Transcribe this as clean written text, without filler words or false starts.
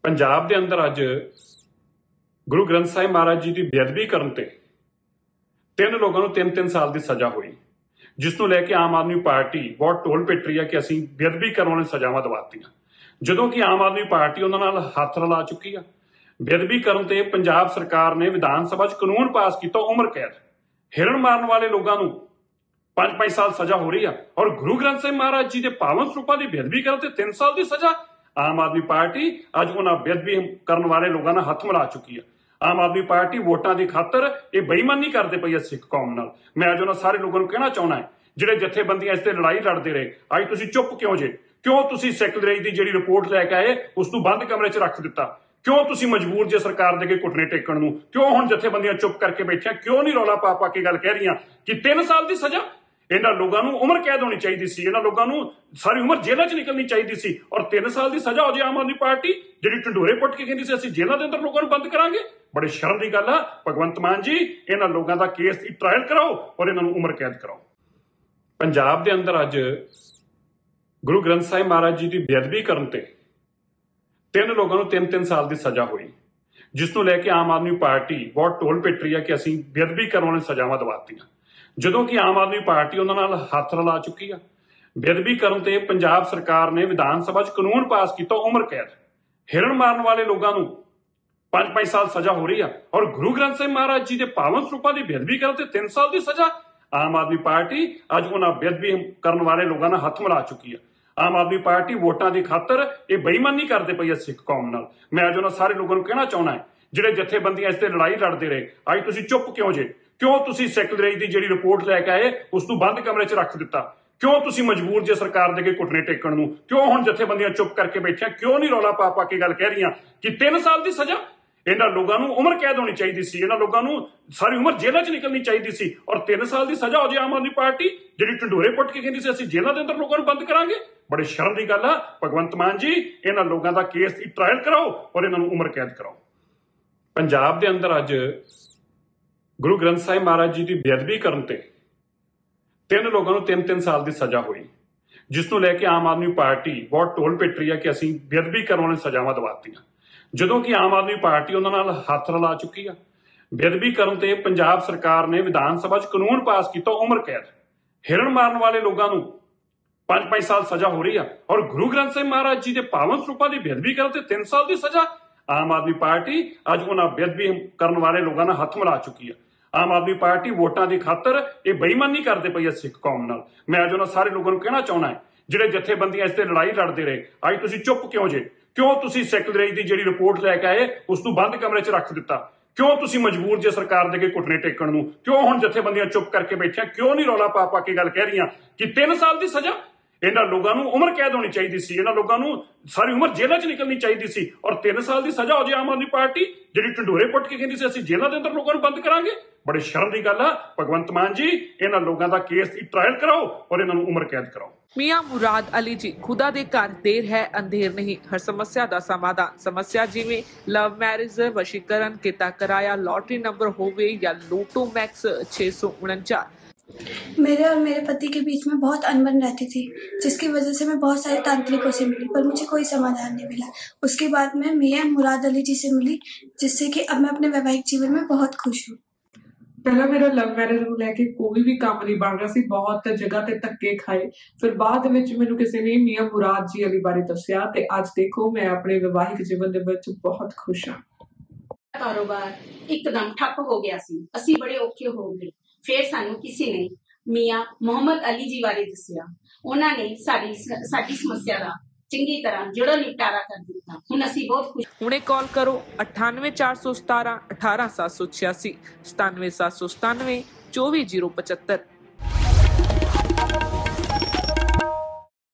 पंजाब के अंदर अज गुरु ग्रंथ साहिब महाराज जी की बेअदबी करने ते तीन लोगों को 3-3 साल की सज़ा हुई, जिसनों लैके आम आदमी पार्टी बहुत ढोल पिट रही है कि असीं बेअदबी करने वाली सजावां दवातियां, जदों कि आम आदमी पार्टी उन्हां नाल हथ रला चुकी है। बेअदबी करने ते पंजाब सरकार ने विधान सभा च कानून पास किया, उम्र कैद। हिरण मारन वाले लोगों को 5-5 साल सजा हो रही है और गुरु ग्रंथ साहिब महाराज जी के पावन स्वरूपों की बेअदबी करने ते 3 साल की सजा। आम आदमी पार्टी अज उन्होंने बेअदबी करने वाले लोगों ने हथ मिला चुकी है। आम आदमी पार्टी वोटां की खातर ये बेईमानी करते पई है सिख कौम नाल। मैं अज उन्होंने सारे लोगों को कहना चाहना है, जिहड़े जथेबंदियां इस ते लड़ाई लड़ते रहे, अज तुसीं चुप क्यों जे? क्यों तुसीं सैकटरी की जिहड़ी रिपोर्ट लैके आए उसनूं बंद कमरे च रख दिता? क्यों तुसीं मजबूर जे सरकार दे अगे घुटने टेकण नूं? क्यों हुण जथेबंदियां चुप करके बैठियां? क्यों नहीं रौला पा के गल कह रही कि 3 साल की सजा? इन्हां लोगों को उम्र कैद होनी चाहिए सी, इन्हां लोगों को सारी उम्र जेलों च निकलनी चाहिए सी और 3 साल की सजा हो जाए। आम आदमी पार्टी जिहड़ी ढंडोरे पुट के कहती सी असीं जेलों के अंदर लोगों को बंद करांगे। बड़े शर्म की गल है। भगवंत मान जी, इन्हां लोगों का केस की ट्रायल कराओ और इन्हां नूं उम्र कैद कराओ। पंजाब के अंदर अज गुरु ग्रंथ साहिब महाराज जी की बेअदबी करने ते 3 लोगों को 3-3 साल की सजा हुई, जिसनों लैके आम आदमी पार्टी बहुत ढोल पिट रही है कि असीं बेअदबी करने वाली सजावां दवातियां, जदों कि आम आदमी पार्टी उन्हां नाल हथ रला चुकी है। बेअदबी करने ते पंजाब सरकार ने विधान सभा च कानून पास किया, उम्र कैद। हिरण मारन वाले लोगों को 5-5 साल सजा हो रही है और गुरु ग्रंथ साहिब महाराज जी के पावन स्वरूपों की बेअदबी करने ते 3 साल की सजा। आम आदमी पार्टी अज उन्होंने बेअदबी करने वाले लोगों ने हथ मिला चुकी है। आम आदमी पार्टी वोटां की खातर ये बेईमानी करते पई है सिख कौम नाल। मैं अज उन्होंने सारे लोगों को कहना चाहना है, जिहड़े जथेबंदियां इस ते लड़ाई लड़ते रहे, अज तुसीं चुप क्यों जे? क्यों तुसीं सैकटरी की जिहड़ी रिपोर्ट लैके आए उसनूं बंद कमरे च रख दिता? क्यों तुसीं मजबूर जे सरकार दे अगे घुटने टेकण नूं? क्यों हुण जथेबंदियां चुप करके बैठियां? क्यों नहीं रौला पा के गल कह रही कि 3 साल की सजा? इन्हां लोगों को उम्र कैद होनी चाहिए सी, इन्हां लोगों को सारी उम्र जेलों च निकलनी चाहिए सी और 3 साल की सजा हो जाए। आम आदमी पार्टी जिहड़ी ढंडोरे पुट के कहती सी असीं जेलों के अंदर लोगों को बंद करांगे। बड़े शर्म की गल है। भगवंत मान जी, इन्हां लोगों का केस की ट्रायल कराओ और इन्हां नूं उम्र कैद कराओ। पंजाब के अंदर अज गुरु ग्रंथ साहिब महाराज जी की बेअदबी करने ते 3 लोगों को 3-3 साल की सजा हुई, जिसनों लैके आम आदमी पार्टी बहुत ढोल पिट रही है कि असीं बेअदबी करने वाली सजावां दवातियां, जदों कि आम आदमी पार्टी उन्हां नाल हथ रला चुकी है। बेअदबी करने ते पंजाब सरकार ने विधान सभा च कानून पास किया, उम्र कैद। हिरण मारन वाले लोगों को 5-5 साल सजा हो रही है और गुरु ग्रंथ साहिब महाराज जी के पावन स्वरूपों की बेअदबी करने ते 3 साल की सजा। आम आदमी पार्टी अज उन्होंने बेअदबी करने वाले लोगों ने हथ मिला चुकी है। आम आदमी पार्टी वोटां की खातर ये बेईमानी करते पई है सिख कौम नाल। मैं अज उन्होंने सारे लोगों को कहना चाहना है, जिहड़े जथेबंदियां इस ते लड़ाई लड़ते रहे, अज तुसीं चुप क्यों जे? क्यों तुसीं सैकटरी की जिहड़ी रिपोर्ट लैके आए उसनूं बंद कमरे च रख दिता? क्यों तुसीं मजबूर जे सरकार दे अगे घुटने टेकण नूं? क्यों हुण जथेबंदियां चुप करके बैठियां? क्यों नहीं रौला पा के गल कह रही कि 3 साल की सजा? इन्हां लोगों को उम्र कैद होनी चाहिए सी, इन्हां लोगों को सारी उम्र जेलों च निकलनी चाहिए सी और 3 साल की सजा हो जाए। आम आदमी पार्टी जिहड़ी ढंडोरे पुट के कहती सी असीं जेलों के अंदर लोगों को बंद करांगे। बड़े शर्म की गल है। भगवंत मान जी, इन्हां लोगों का केस की ट्रायल कराओ और इन्हां नूं उम्र कैद कराओ। मियां मुराद अली जी, खुदा दे घर देर है अंधेर नहीं। हर समस्या का समाधान। समस्या जिवें लव मैरिज, वशीकरण, किता कराया, लॉटरी नंबर होवे या लोटो मैक्स 649। मेरे और मेरे पति के बीच में बहुत अनबन रहती थी, जिसकी वजह से मैं बहुत सारे तांत्रिकों से मिली, पर मुझे कोई समाधान नहीं मिला। उसके बाद मैं मियां मुराद अली जी से मिली, जिससे कि अब मैं अपने वैवाहिक जीवन में बहुत खुश हूँ। पहला मेरा लव मैरिज ਨੂੰ ਲੈ ਕੇ ਕੋਈ ਵੀ ਕੰਮ ਨਹੀਂ ਬਣ ਰਿਹਾ ਸੀ, ਬਹੁਤ ਜਗ੍ਹਾ ਤੇ ਧੱਕੇ ਖਾਏ। ਫਿਰ ਬਾਅਦ ਵਿੱਚ ਮੈਨੂੰ ਕਿਸੇ ਨੇ ਮੀਆਂ ਮੁਰਾਦ ਜੀ ਅਲੀ ਬਾਰੇ ਦੱਸਿਆ ਤੇ ਅੱਜ ਦੇਖੋ ਮੈਂ ਆਪਣੇ ਵਿਵਾਹਿਕ ਜੀਵਨ ਦੇ ਵਿੱਚ ਬਹੁਤ ਖੁਸ਼ ਹਾਂ। ਕਾਰੋਬਾਰ ਇੱਕਦਮ ਠੱਪ ਹੋ ਗਿਆ ਸੀ, ਅਸੀਂ ਬੜੇ ਔਖੇ ਹੋ ਗਏ। ਫਿਰ ਸਾਨੂੰ ਕਿਸੇ ਨੇ ਮੀਆਂ ਮੁਹੰਮਦ ਅਲੀ ਜੀ ਬਾਰੇ ਦੱਸਿਆ। ਉਹਨਾਂ ਨੇ ਸਾਡੀ ਸਮੱਸਿਆ ਦਾ ਚੰਗੀ ਤਰ੍ਹਾਂ ਜੜੋਂ ਨਿਪਟਾਰਾ ਕਰ ਦਿੱਤਾ। ਹੁਣ ਅਸੀਂ ਬਹੁਤ ਖੁਸ਼। ਹੁਣੇ ਕਾਲ ਕਰੋ 98 417 18786 97797 24075।